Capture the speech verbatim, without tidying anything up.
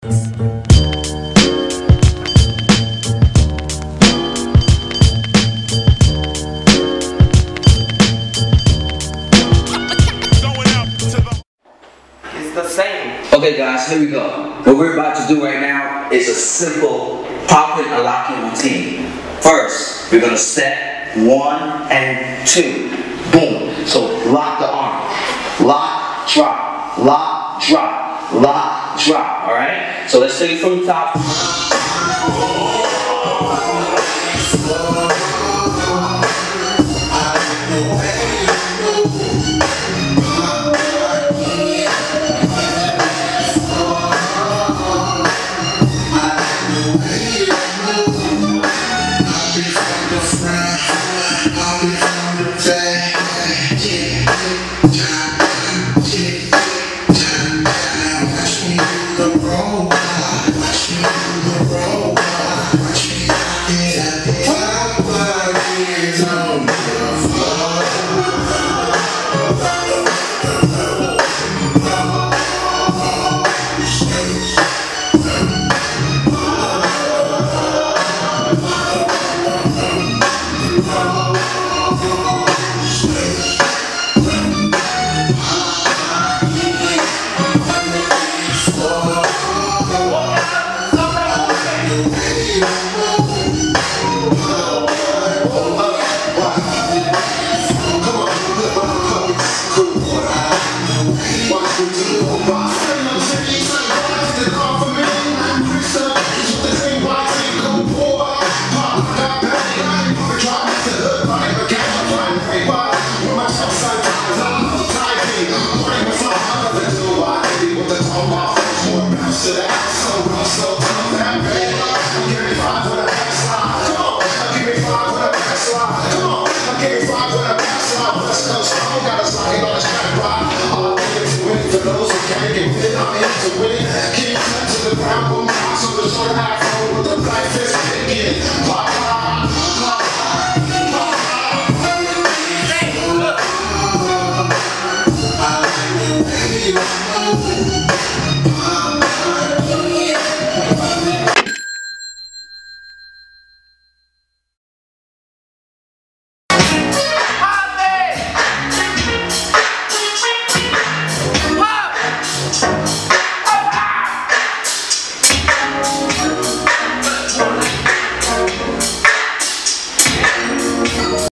It's the same. Okay guys, here we go. What we're about to do right now is a simple popping and locking routine. First, we're gonna set one and two. Boom. So lock the arm. Lock, drop. Lock, drop. Lock, drop. Alright? So let's take it from the top. Hey, look.